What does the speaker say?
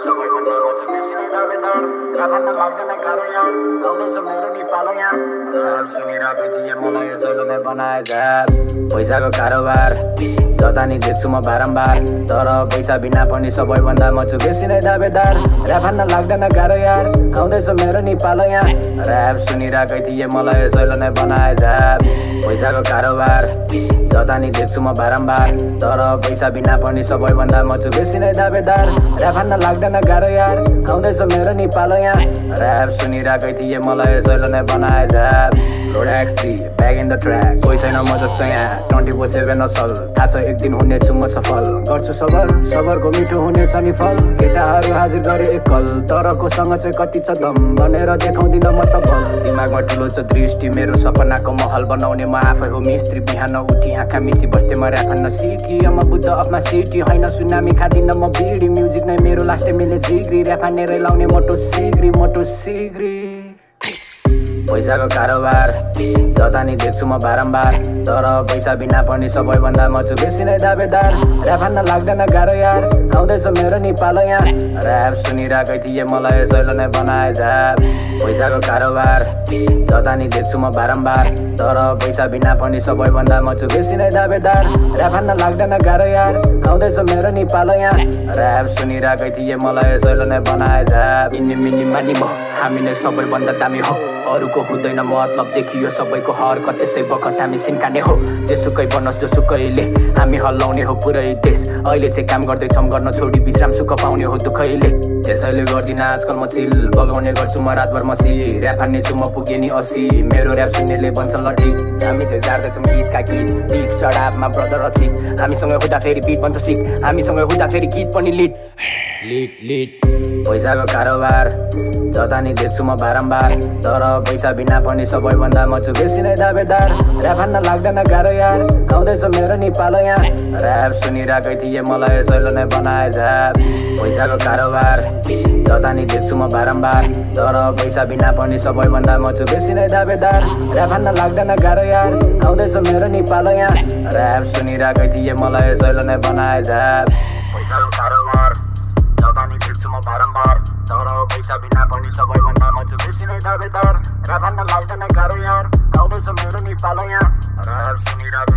सबैभन्दा म चाहिँ बेसी नै दावेदार भन्न लाग्दैन गाह्रो यार आउँदैछ मेरो नेपाल यहाँ ऱ्याप सुनिरहेको थिएँ मलाई यसैले नै बनाए झ्याप पैसाको कारोबार जता नि देख्छु म बारम्बार तर पैसा बिना पनि सबैभन्दा म चाहिँ बेसी नै दावेदार ऱ्याप भन्न लाग्दैन गाह्रो यार आउँदैछ मेरो नेपाल यहाँ ऱ्याप सुनिरहेको थिएँ मलाई यसैले नै बनाए झ्याप पैसाको कारोबार जता नि देख्छु म बारम्बार तर पैसा बिना पनि सबैभन्दा म चाहिँ बेसी नै दावेदार ऱ्याप भन्न लाग्दैन गाह्रो यार आउँदैछ मेरो नेपाल यहाँ ऱ्याप सुनिरहेकै थिएँ मलाई यसैले नै बनाए झ्याप रोड एक्सी ब्याग इन द ट्र्याक कोही छैन म जस्तो यहाँ 24/7 असल थाहा छ एक दिन हुनेछु म सफल गर्छु सबरको मिठो हुनेछ नि फल केटाहरू हाजिर गरे एकल तर कोसँग चाहिँ कति छ दम भनेर देखाउँदिन म त बल दिमागमा ठुलो छ दृष्टि मेरो सपनाको महल बनाउने म आफै हो मिस्त्री बिहान उठी आँखा मिसी बस्थे म ऱ्याप भन्न सिकी म बुद्ध अफमा सिटी होइन सुनामी खादिन म बिडी म्युजिक नै मेरो लास्टै मिले जिग्री ऱ्याप हानेरै लाउने मोटो सिग्री पैसाको कारोबार जता नि देख्छु म बारम्बार तर पैसा बिना पनि सबैभन्दा म चाहिँ बेसी नै दावेदार ऱ्याप भन्न लाग्दैन गाह्रो यार आउँदैछ मेरो नेपाल यहाँ ऱ्याप सुनिरहेकै थिएँ मलाई यसैले नै बनाए झ्याप पैसाको कारोबार जता नि देख्छु म बारम्बार तर पैसा बिना पनि सबैभन्दा म चाहिँ बेसी नै दावेदार ऱ्याप भन्न लाग्दैन गाह्रो यार आउँदैछ मेरो नेपाल यहाँ ऱ्याप सुनिरहेकै थिएँ मलाई यसैले नै बनाए झ्याप इन्नी मिनी मानी म हामी नै सबैभन्दा दामी हो अरूको हुँदैन मतलब देखियो सबैको हरकत त्यसै बखत हामी सिन्काने हो जेसुकै बनोस् जोसुकैले हामी हल्लाउने हो पुरै देश अहिले चाहिँ काम गर्दैछौँ गर्न छोडी विश्राम सुख पाउने हो दुःखैले त्यसैले गर्दिन आजकल म चिल बगाउने गर्छु म रातभर मसी ऱ्याप हान्ने छु म पुगे नि 80 मेरो ऱ्याप सुन्नेले भन्छन् ल ठिक हामी चाहिँ जाँदैछौँ गीतका गीत सडापमा ब्रदर रचित हामीसँग हुँदाखेरि बिट भन्छ सिक हामीसँग हुँदाखेरि गीत पनि लिट पैसाको कारोबार जता नि देख्छु म बारम्बार तर पैसा बिना पनि सबैभन्दा म चाहिँ बेसी नै दावेदार ऱ्याप भन्न लाग्दैन गाह्रो यार आउँदैछ मेरो नेपाल यहाँ ऱ्याप सुनिरहेकै थिएँ मलाई यसैले नै बनाए झ्याप पैसाको कारोबार जता नि देख्छु म बारम्बार तर पैसा बिना पनि सबैभन्दा म चाहिँ बेसी नै दावेदार ऱ्याप भन्न लाग्दैन गाह्रो यार आउँदैछ मेरो नेपाल यहाँ ऱ्याप सुनिरहेकै थिएँ मलाई यसैले नै बनाए झ्याप पैसाको कारोबार जता नि देख्छु म बारम्बार तर पैसा बिना पनि सबैभन्दा म चाहिँ बेसी नै दावेदार ऱ्याप भन्न लाग्दैन गाह्रो यार आउँदैछ मेरो नेपाल यहाँ ऱ्याप सुनिरहेको